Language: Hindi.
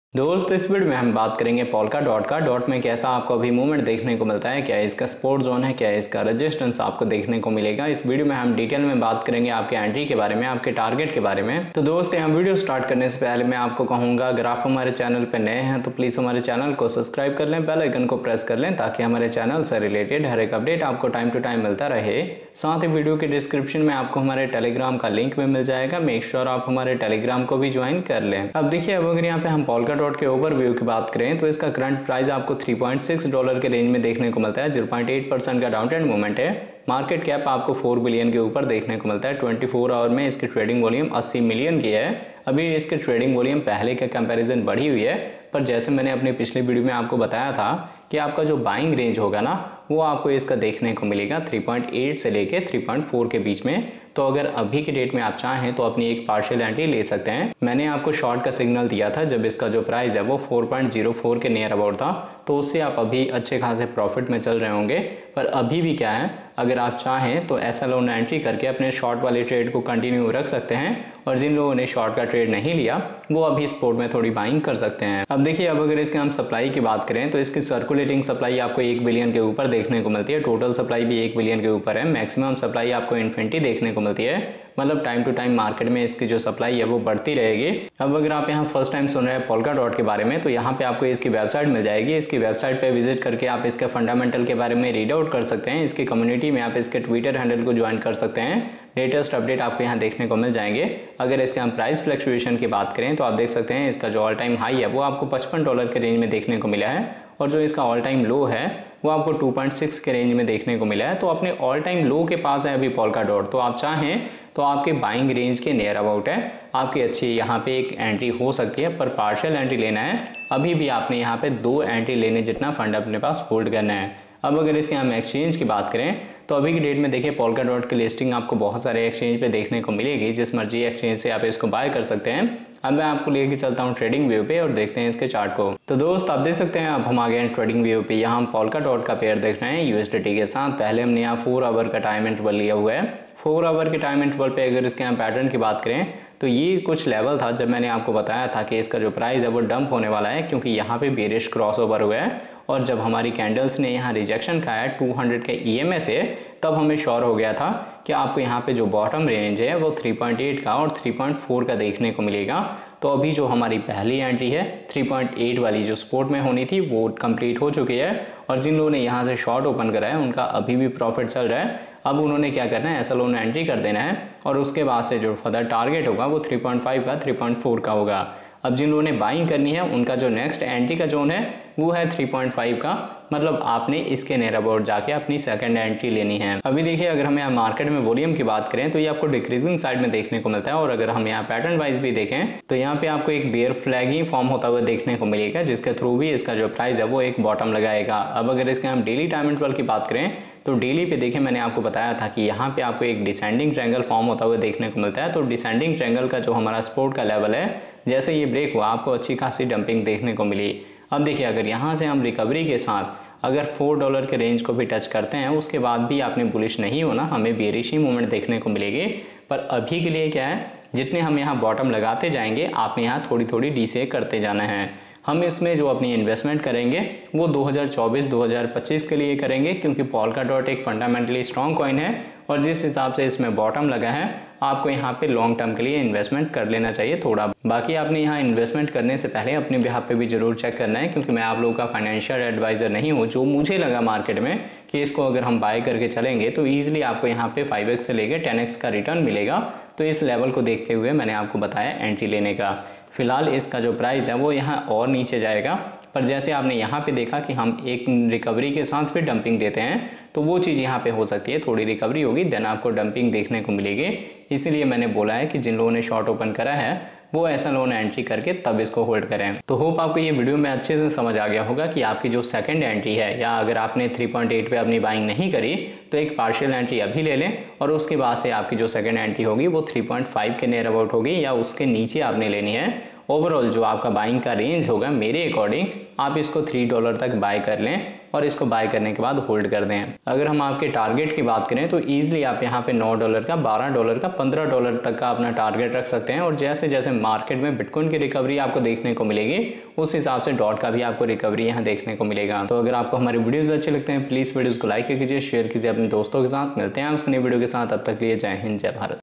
दोस्त इस वीडियो में हम बात करेंगे पोल्का डॉट का। डॉट में कैसा आपको अभी मूवमेंट देखने को मिलता है, क्या इसका सपोर्ट जोन है, क्या इसका रेजिस्टेंस आपको देखने को मिलेगा। इस वीडियो में हम डिटेल में बात करेंगे आपके एंट्री के बारे में, आपके टारगेट के बारे में। तो दोस्त यहाँ वीडियो स्टार्ट करने से पहले मैं आपको कहूंगा, अगर आप हमारे चैनल पर नए हैं तो प्लीज हमारे चैनल को सब्सक्राइब कर लें, बेल आइकन को प्रेस कर लें ताकि हमारे चैनल से रिलेटेड हर एक अपडेट आपको टाइम टू टाइम मिलता रहे। साथ ही वीडियो के डिस्क्रिप्शन में आपको हमारे टेलीग्राम का लिंक भी मिल जाएगा, मेक श्योर आप हमारे टेलीग्राम को भी ज्वाइन कर लें। अब देखिए, अब अगर यहाँ पे हम पोल्का डॉट के ओवरव्यू की बात करें तो इसका करंट प्राइस आपको $3.6 के रेंज में देखने को मिलता है। 0.8% का डाउन ट्रेंड मूवमेंट है। मार्केट कैप आपको 4 बिलियन के ऊपर देखने को मिलता है। 24 आवर में इसकी ट्रेडिंग वॉल्यूम 80 मिलियन की है। अभी इसकी ट्रेडिंग वॉल्यूम पहले के कंपैरिजन बढ़ी हुई है, पर जैसे मैंने अपनी पिछली वीडियो में आपको बताया था कि आपका जो बाइंग रेंज होगा ना, वो आपको इसका देखने को मिलेगा 3.8 से लेके 3.4 के बीच में। तो अगर अभी के डेट में आप चाहें तो अपनी एक पार्शियल एंट्री ले सकते हैं। मैंने आपको शॉर्ट का सिग्नल दिया था जब इसका जो प्राइस है वो 4.04 के नियर अबाउट था, तो उससे आप अभी अच्छे खासे प्रॉफिट में चल रहे होंगे। पर अभी भी क्या है, अगर आप चाहें तो ऐसा लोन एंट्री करके अपने शॉर्ट वाले ट्रेड को कंटिन्यू रख सकते हैं, और जिन लोगों ने शॉर्ट का ट्रेड नहीं लिया वो अभी स्पोर्ट में थोड़ी बाइंग कर सकते हैं। अब देखिए, अब अगर इसके हम सप्लाई की बात करें तो इसकी सर्कुलेटिंग सप्लाई आपको 1 बिलियन के ऊपर देखने को मिलती है। टोटल सप्लाई भी 1 बिलियन के ऊपर है। मैक्सिमम सप्लाई आपको इन्फिनिटी देखने को मिलती है, मतलब टाइम टू टाइम मार्केट में इसकी जो सप्लाई है वो बढ़ती रहेगी। अब अगर आप यहाँ फर्स्ट टाइम सुन रहे हैं पोल्का डॉट के बारे में, तो यहाँ पे आपको इसकी वेबसाइट मिल जाएगी। इसकी वेबसाइट पे विजिट करके आप इसके फंडामेंटल के बारे में रीड आउट कर सकते हैं। इसकी कम्युनिटी में आप इसके ट्विटर हैंडल को ज्वाइन कर सकते हैं। लेटेस्ट अपडेट आपको यहाँ देखने को मिल जाएंगे। अगर इसके हम प्राइस फ्लक्चुएशन की बात करें तो आप देख सकते हैं इसका जो ऑल टाइम हाई है वो आपको $55 के रेंज में देखने को मिला है, और जो इसका ऑल टाइम लो है वो आपको 2.6 के रेंज में देखने को मिला है। तो अपने ऑल टाइम लो के पास है अभी पोल्का डॉट। तो आप चाहें तो आपके बाइंग रेंज के नियर अबाउट है, आपकी अच्छी यहाँ पे एक एंट्री हो सकती है, पर पार्शियल एंट्री लेना है। अभी भी आपने यहाँ पे 2 एंट्री लेने जितना फंड अपने पास होल्ड करना है। अब अगर इसके हम एक्सचेंज की बात करें तो अभी की डेट में देखिए, पोल्का डॉट की लिस्टिंग आपको बहुत सारे एक्सचेंज पे देखने को मिलेगी। जिस मर्जी एक्सचेंज से आप इसको बाय कर सकते हैं। अब मैं आपको लेके चलता हूँ ट्रेडिंग व्यू पे और देखते हैं इसके चार्ट को। तो दोस्त आप देख सकते हैं, अब हम आ गए हैं ट्रेडिंग व्यू पे। यहाँ हम पोल्का डॉट का पेयर देख रहे हैं यूएसडीटी के साथ। पहले हमने यहाँ 4 आवर का टाइम इंटरवल लिया हुआ है। 4 आवर के टाइम इंटरवल पे अगर इसके यहाँ पैटर्न की बात करें तो ये कुछ लेवल था जब मैंने आपको बताया था कि इसका जो प्राइस है वो डंप होने वाला है, क्योंकि यहाँ पे बेरिश क्रॉसओवर हुआ है। और जब हमारी कैंडल्स ने यहाँ रिजेक्शन खाया 200 के ईएमए से, तब हमें श्योर हो गया था कि आपको यहाँ पे जो बॉटम रेंज है वो 3.8 का और 3.4 का देखने को मिलेगा। तो अभी जो हमारी पहली एंट्री है 3.8 वाली जो सपोर्ट में होनी थी वो कंप्लीट हो चुकी है, और जिन लोगों ने यहाँ से शॉर्ट ओपन करा है उनका अभी भी प्रॉफिट चल रहा है। अब उन्होंने क्या करना है, ऐसा लोन एंट्री कर देना है, और उसके बाद से जो फर्दर टारगेट होगा वो 3.5 का 3.4 का होगा। अब जिन लोगों ने बाइंग करनी है उनका जो नेक्स्ट एंट्री का जोन है वो है 3.5 का, मतलब आपने इसके नियर अबाउट जाके अपनी सेकंड एंट्री लेनी है। अभी देखिए, अगर हम यहाँ मार्केट में वॉल्यूम की बात करें तो ये आपको डिक्रीजिंग साइड में देखने को मिलता है, और अगर हम यहाँ पैटर्न वाइज भी देखें तो यहाँ पे आपको एक बेयर फ्लैग ही फॉर्म होता हुआ देखने को मिलेगा, जिसके थ्रू भी इसका जो प्राइस है वो एक बॉटम लगाएगा। अब अगर इसके हम डेली टाइम इंटरवल की बात करें तो डेली पे देखिए, मैंने आपको बताया था कि यहाँ पे आपको एक डिसेंडिंग ट्रायंगल फॉर्म होता हुआ देखने को मिलता है। तो डिसेंडिंग ट्रायंगल का जो हमारा सपोर्ट का लेवल है, जैसे ये ब्रेक हुआ आपको अच्छी खासी डंपिंग देखने को मिली। अब देखिए, अगर यहाँ से हम रिकवरी के साथ अगर $4 के रेंज को भी टच करते हैं, उसके बाद भी आपने बुलिश नहीं होना, हमें बेरिश ही मूवमेंट देखने को मिलेगी। पर अभी के लिए क्या है, जितने हम यहाँ बॉटम लगाते जाएंगे आपने यहाँ थोड़ी थोड़ी डीसे करते जाना है। हम इसमें जो अपनी इन्वेस्टमेंट करेंगे वो 2024-2025 के लिए करेंगे, क्योंकि पोल्का डॉट एक फंडामेंटली स्ट्रॉन्ग कॉइन है, और जिस हिसाब से इसमें बॉटम लगा है आपको यहाँ पे लॉन्ग टर्म के लिए इन्वेस्टमेंट कर लेना चाहिए थोड़ा। बाकी आपने यहाँ इन्वेस्टमेंट करने से पहले अपने बिहाफ पे भी जरूर चेक करना है, क्योंकि मैं आप लोगों का फाइनेंशियल एडवाइजर नहीं हूँ। जो मुझे लगा मार्केट में कि इसको अगर हम बाय करके चलेंगे तो ईजिली आपको यहाँ पे 5x से लेकर 10x का रिटर्न मिलेगा। तो इस लेवल को देखते हुए मैंने आपको बताया एंट्री लेने का। फिलहाल इसका जो प्राइस है वो यहाँ और नीचे जाएगा, पर जैसे आपने यहाँ पे देखा कि हम एक रिकवरी के साथ फिर डंपिंग देते हैं, तो वो चीज़ यहाँ पे हो सकती है। थोड़ी रिकवरी होगी देन आपको डंपिंग देखने को मिलेगी। इसीलिए मैंने बोला है कि जिन लोगों ने शॉर्ट ओपन करा है वो ऐसा लोन एंट्री करके तब इसको होल्ड करें। तो होप आपको ये वीडियो में अच्छे से समझ आ गया होगा कि आपकी जो सेकंड एंट्री है, या अगर आपने 3.8 पे अपनी बाइंग नहीं करी तो एक पार्शियल एंट्री अभी ले लें, और उसके बाद से आपकी जो सेकंड एंट्री होगी वो 3.5 के नियर अबाउट होगी, या उसके नीचे आपने लेनी है। ओवरऑल जो आपका बाइंग का रेंज होगा मेरे अकॉर्डिंग आप इसको $3 तक बाय कर लें और इसको बाय करने के बाद होल्ड कर दें। अगर हम आपके टारगेट की बात करें तो ईजिली आप यहाँ पे $9 का, $12 का, $15 तक का अपना टारगेट रख सकते हैं और जैसे जैसे मार्केट में बिटकॉइन की रिकवरी आपको देखने को मिलेगी उस हिसाब से डॉट का भी आपको रिकवरी यहाँ देखने को मिलेगा। तो अगर आपको हमारे वीडियोस अच्छे लगते हैं प्लीज वीडियोस को लाइक कीजिए, शेयर कीजिए अपने दोस्तों के साथ। मिलते हैं हम उसके नई वीडियो के साथ, तब तक के लिए जय हिंद जय भारत।